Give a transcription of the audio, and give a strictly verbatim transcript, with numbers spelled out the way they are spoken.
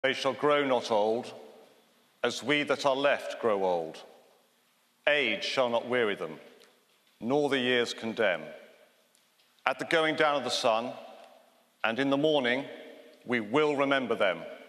They shall grow not old, as we that are left grow old. Age shall not weary them, nor the years condemn. At the going down of the sun, and in the morning, we will remember them